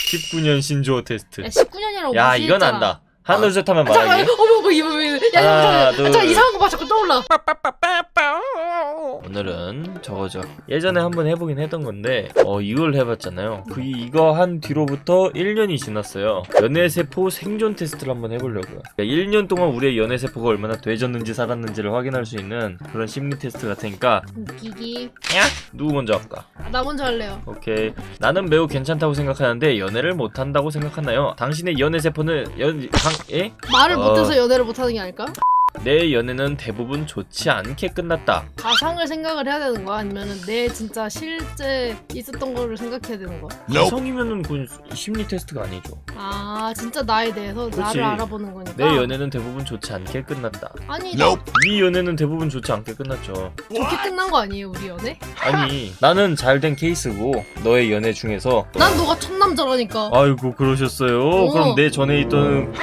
19년 신조어 테스트. 야 19년이라고 야 이건 안다. 하나 둘 셋 하면 말하기. 야 잠깐 이상한 거 봐 자꾸 떠올라. 오늘은 저거죠. 예전에 한번 해보긴 했던 건데 이걸 해봤잖아요. 이거 한 뒤로부터 1년이 지났어요. 연애세포 생존 테스트를 한번 해보려고요. 1년 동안 우리의 연애세포가 얼마나 되졌는지 살았는지를 확인할 수 있는 그런 심리 테스트 같으니까. 웃기기. 야? 누구 먼저 할까? 나 먼저 할래요. 오케이. 나는 매우 괜찮다고 생각하는데 연애를 못한다고 생각하나요? 당신의 연애세포는 예? 말을 못해서 연애를 못하는 게 아닐까? 내 연애는 대부분 좋지 않게 끝났다. 가상을 생각을 해야 되는 거야? 아니면은 내 진짜 실제 있었던 거를 생각해야 되는 거야? 가상이면은 그건 심리 테스트가 아니죠. 아 진짜 나에 대해서 그치. 나를 알아보는 거니까? 내 연애는 대부분 좋지 않게 끝났다. 아니 네 연애는 대부분 좋지 않게 끝났죠. 좋게 끝난 거 아니에요 우리 연애? 아니 나는 잘된 케이스고 너의 연애 중에서 난 너가 첫 남자라니까. 아이고 그러셨어요? 그럼 내 전에 있던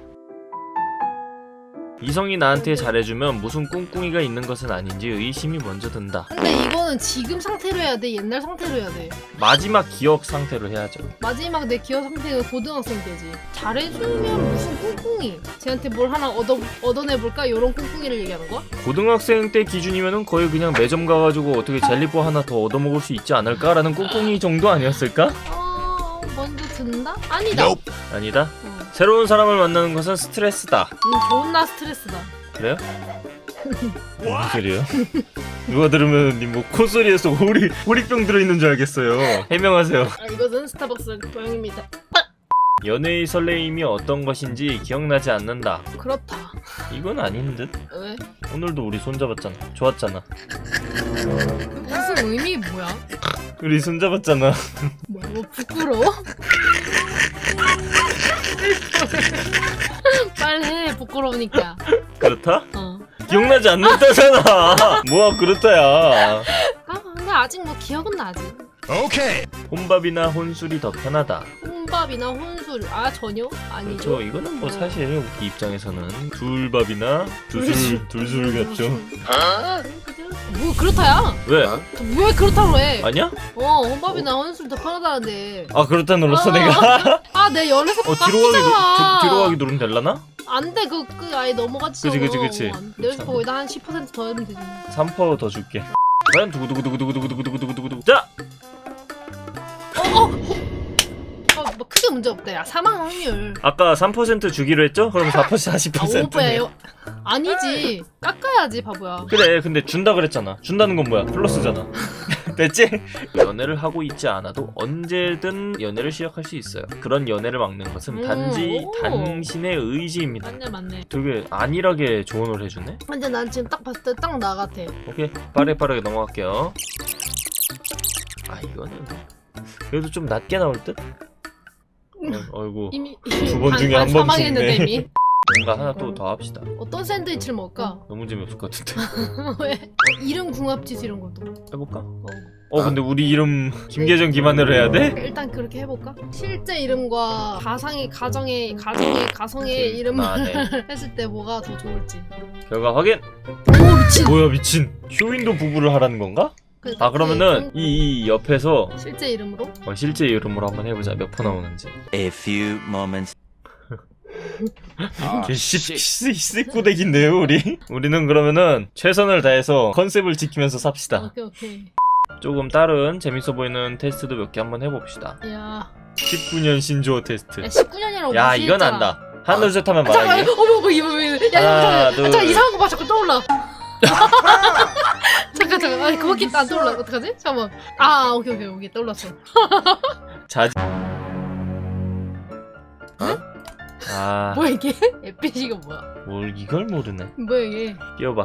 이성이 나한테 잘해주면 무슨 꿍꿍이가 있는 것은 아닌지 의심이 먼저 든다. 근데 이거는 지금 상태로 해야 돼? 옛날 상태로 해야 돼? 마지막 기억 상태로 해야죠. 마지막 내 기억 상태가 고등학생 때지. 잘해주면 무슨 꿍꿍이? 쟤한테 뭘 하나 얻어내볼까? 이런 꿍꿍이를 얘기하는 거야? 고등학생 때 기준이면은 거의 그냥 매점 가가지고 어떻게 젤리뽀 하나 더 얻어먹을 수 있지 않을까라는 꿍꿍이 정도 아니었을까? 먼저 든다? 아니다. 아니다? 새로운 사람을 만나는 것은 스트레스다. 존나 스트레스다. 그래요? 무슨 소리예요? 누가 들으면 니 뭐 콧소리에서 호리병 들어있는 줄 알겠어요. 해명하세요. 이것은 스타벅스 고양입니다. 연애의 설레임이 어떤 것인지 기억나지 않는다. 그렇다. 이건 아닌 듯? 왜? 오늘도 우리 손잡았잖아. 좋았잖아. 무슨 의미 뭐야? 우리 손잡았잖아. 뭐 부끄러워? 빨리 해 부끄러우니까. 그렇다? 기억나지 않는다잖아. 뭐야 그렇다야. 근데 아직 뭐 기억은 나지. 오케이. 혼밥이나 혼술이 더 편하다. 혼밥이나 혼술 전혀 아니죠. 그렇죠. 이거는 뭐 사실 우리 입장에서는 둘밥이나 둘술 같죠. 뭐 그렇다야? 왜? 왜 그렇다고 해? 아니야? 혼밥이나 혼술 더 편하다는데. 그렇다 눌렀어 내가? 내 연애세포 뒤로 가기 누르면 될라나? 안돼 그 아예 넘어가지. 그치. 내 연애세포 거기다 한 10% 더 하면 되지. 3% 더 줄게. 과연 두구두구두구두구두구두구두구두구. 자! 뭐 크게 문제 없다. 야 사망 확률. 아까 3% 주기로 했죠? 그럼 40%. 오빠야 아니지. 깎아야지 바보야. 그래 근데 준다 그랬잖아. 준다는 건 뭐야? 플러스잖아. 됐지? 연애를 하고 있지 않아도 언제든 연애를 시작할 수 있어요. 그런 연애를 막는 것은 단지 당신의 의지입니다. 맞네. 되게 안일하게 조언을 해주네? 근데 난 지금 딱 봤을 때 딱 나 같아. 오케이 빠르게 넘어갈게요. 이거는 그래도 좀 낮게 나올 듯? 어이구 이미 두 번 중에 한 번 죽네. 이미. 뭔가 하나 또 더 합시다. 어떤 샌드위치를 먹을까? 너무 재미없을 것 같은데. 왜? 이름 궁합짓 이런 것도 해볼까? 근데 우리 이름 김계정 김하늘을 해야 돼? 일단 그렇게 해볼까? 실제 이름과 가성의 이름을 했을 때 뭐가 더 좋을지. 결과 확인! 오 미친! 뭐야 미친! 쇼윈도 부부를 하라는 건가? 그러면은 이 옆에서 실제 이름으로? 실제 이름으로 한번 해보자. 몇 퍼 나오는지. A few moments. 씨꾸대기인데요 우리? 우리는 그러면은 최선을 다해서 컨셉을 지키면서 삽시다. 오케이. 조금 다른 재밌어 보이는 테스트도 몇 개 한번 해봅시다. 야 19년 신조어 테스트. 야 19년이라고 야 이건 안다. 하나 둘 셋 하면 말하기. 잠깐 이상한 거 봐 자꾸 떠올라. 잠깐 그거밖에 안 떠올라. 어떡하지? 잠깐만. 오케이 떠올랐어. 자지. 뭐야 이게? 에피시가 뭐야? 뭘 이걸 모르네. 뭐야 이게? 끼워봐.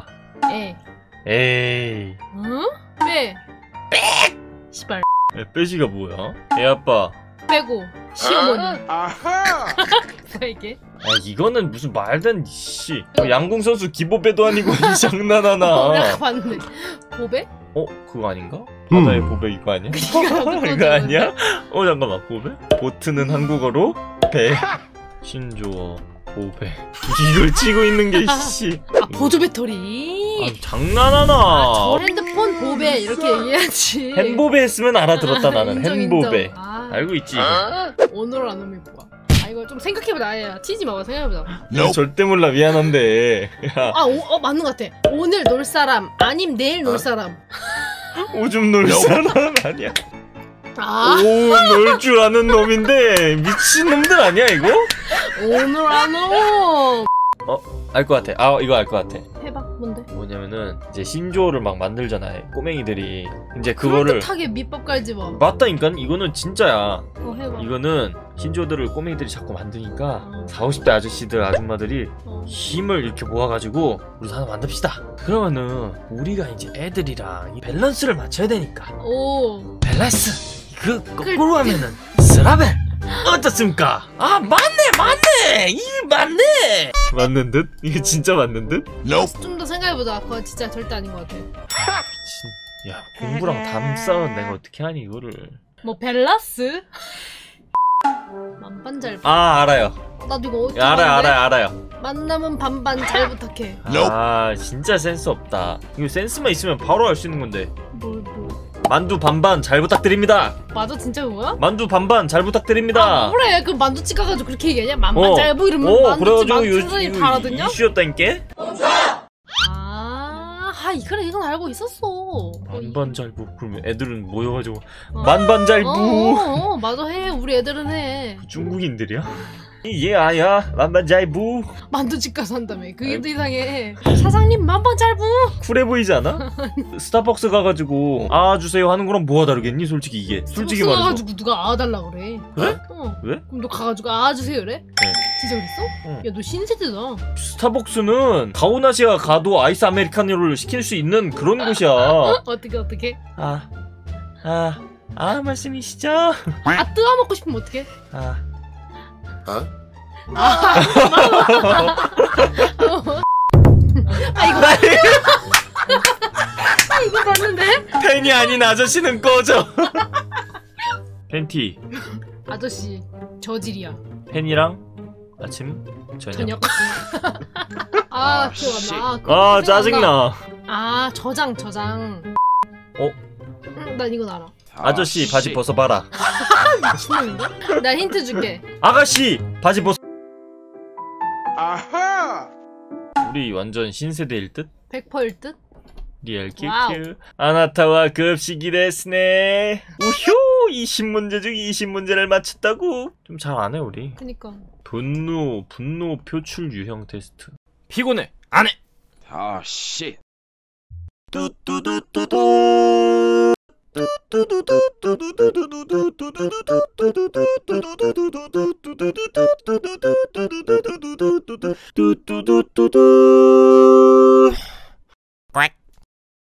에이. 빼. 시발. 빼시가 뭐야? 애아빠. 빼고 시어머니. 뭐야 이게? 이거는 무슨 말든 씨. 양궁 선수 기보배도 아니고 장난하나. 내가 봤는데. 보배? 그거 아닌가? 바다의 보배 이거 아니야? 이거 아니야? 잠깐만 보배? 보트는 한국어로 배. 신조어 보배. 이걸 치고 있는 게 씨. 보조 배터리. 장난하나. 저 핸드폰 보배 이렇게 얘기해야지. 핸보배 했으면 알아들었다 나는. 핸보배. 알고 있지. 오늘 안 오면 뭐야? 아 이거 좀 생각해보자. 야 튀지 마봐. 생각해보자. 너 절대 몰라. 미안한데. 야, 맞는 것 같아. 오늘 놀 사람 아님 내일 놀 사람. 오줌 놀 사람 아니야. 아 놀 줄 아는 놈인데 미친 놈들 아니야 이거? 오늘 안 오. 알 것 같아. 이거 알 것 같아. 해봐. 뭔데? 뭐냐면은 이제 신조어를 막 만들잖아요. 꼬맹이들이 이제 그거를 그럴듯하게 밑밥 깔지 마. 맞다니까. 이거는 진짜야. 해봐. 이거는 신조어들을 꼬맹이들이 자꾸 만드니까 40, 50대 아저씨들 아줌마들이 힘을 이렇게 모아가지고 우리 하나 만듭시다. 그러면은 우리가 이제 애들이랑 이 밸런스를 맞춰야 되니까. 오. 밸런스 그 거꾸로 하면은 스라벨 어떻습니까? 맞네 이 맞네. 맞는 듯? 이게 진짜 맞는 듯? 좀 더 생각해보자. 그거 진짜 절대 아닌 것 같아. 미친. 야 공부랑 담싸움 내가 어떻게 하니 이거를. 뭐 벨라스? 만반잘. 알아요. 나도 이거 어떻게 알아요. 만나면 반반 잘 부탁해. 진짜 센스 없다. 이거 센스만 있으면 바로 할 수 있는 건데. 뭐. 만두 반반 잘 부탁드립니다. 맞아 진짜 그거야? 만두 반반 잘 부탁드립니다. 그래 그 만두집 가가지고 그렇게 얘기하냐? 만반 짧고 이러면 만두집 만두집이 다 알아듣냐? 이슈였다니까? 그래 이건 알고 있었어. 만반 잘부. 그러면 애들은 모여가지고 만반 잘부. 맞아 해. 우리 애들은 해. 중국인들이야? 예 아야 만반 잘부. 만두집 가서 한다며. 그게 더 이상해. 사장님 만반 잘부. 쿨해 보이지 않아? 스타벅스 가가지고 주세요 하는 거랑 뭐가 다르겠니? 솔직히 이게 솔직히 말해서. 가가지고 누가 달라 그래. 그래? 왜? 그럼 너 가가지고 주세요 그래? 네. 진짜 그랬어? 야 너 신세대다. 스타벅스는 가오나시가 가도 아이스 아메리카노를 시킬 수 있는 그런 곳이야. 어떻게? 말씀이시죠? 뜨거 먹고 싶으면 어떡해? 이거 봤는데? 팬이 아닌 아저씨는 꺼져. 팬티 아저씨 저질이야. 팬이랑 아침 저녁. 기억 안 나. 짜증나. 저장. 난 이건 알아. 아저씨 바지 벗어봐라. 미친놈인가? 나 힌트 줄게. 아가씨 바지 벗어. 우리 완전 신세대일 듯? 100%일 듯? 리얼 와우. 큐큐. 아나타와 급식이 데스네. 우효 20문제 중 20문제를 맞췄다고. 좀 잘 안해 우리. 그니까. 분노 표출 유형 테스트. 피곤해 안해. shit. 뚜뚜뚜뚜뚜